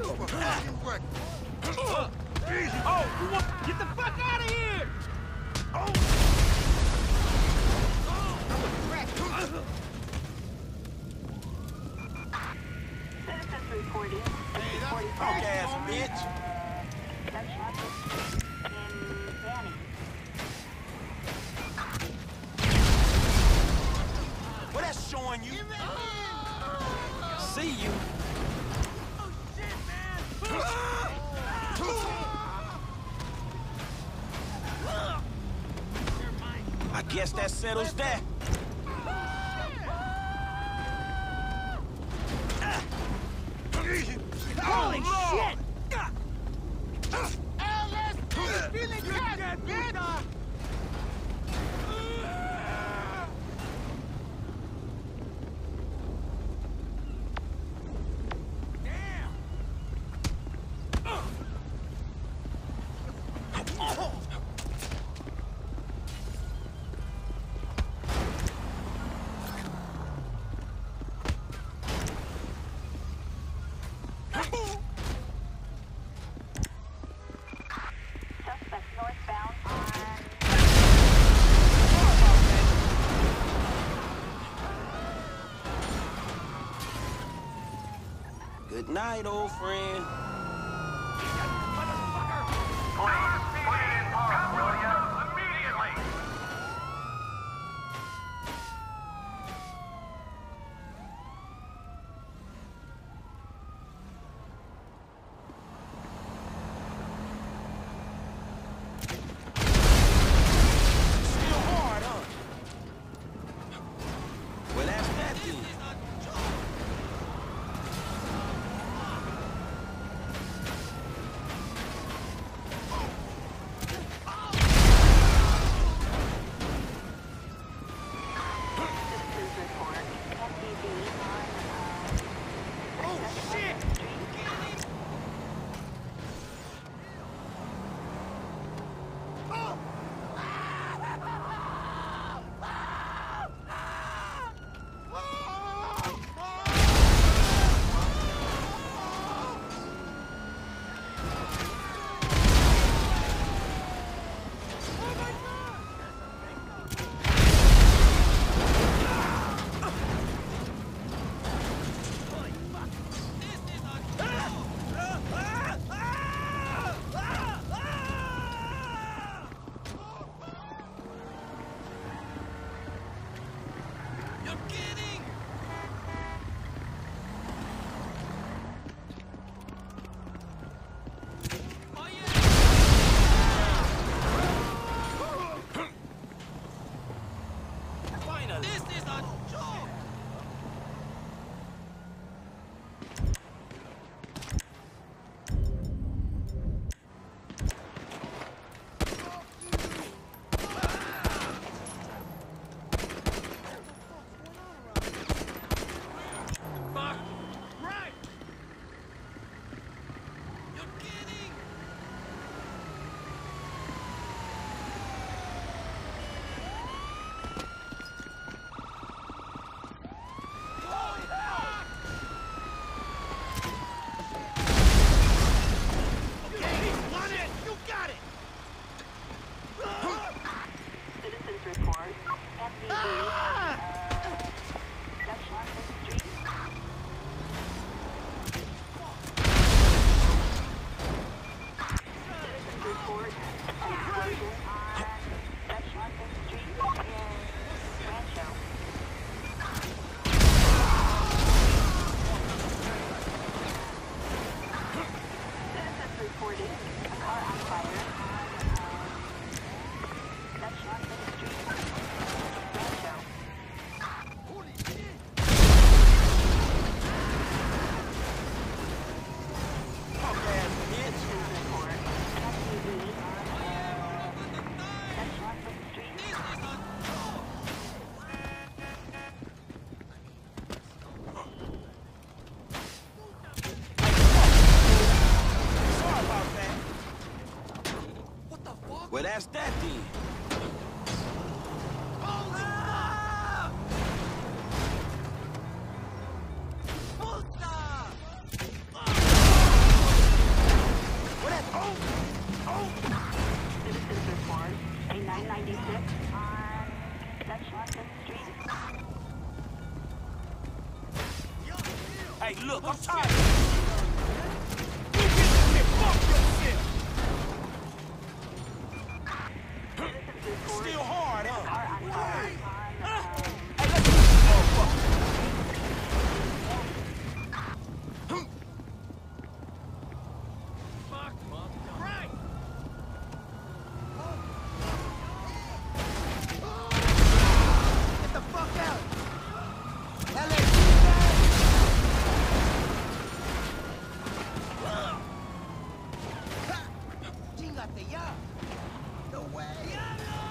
Get the fuck out of here! Citizens reporting. Hey, that's Punk ass bitch! in Vanny. What that's showing you? See you. Oh shit, man! I guess that settles that. Holy shit! LSP feeling good, bitch! Suspect northbound on... Good night, old friend. Please, put it in park, will ya? Immediately! Still hard, huh? Well, that's that then. Citizens report. MDB on... Oh, shit! You're kidding! Oh, yeah! Finally! This is a joke! Fuck! Right! You're kidding! Holy fuck! Okay, run it! You got it! Citizens report. MDB on... Dutch London Street. Citizens report. An explosion on Dutch London Street in Rancho. Citizens reporting a car on fire on Dutch London Street, Rancho. Punk ass bitch! Citizens report. MTV on Dutch London Street. Sorry about that. What the fuck? Well, that's that then. I'm tired. You get in here, fuck yourself. Still hard, huh? Hey, let's get this motherfucker. Fuck, motherfucker. Right. Get the fuck out. Chingate ya. No way.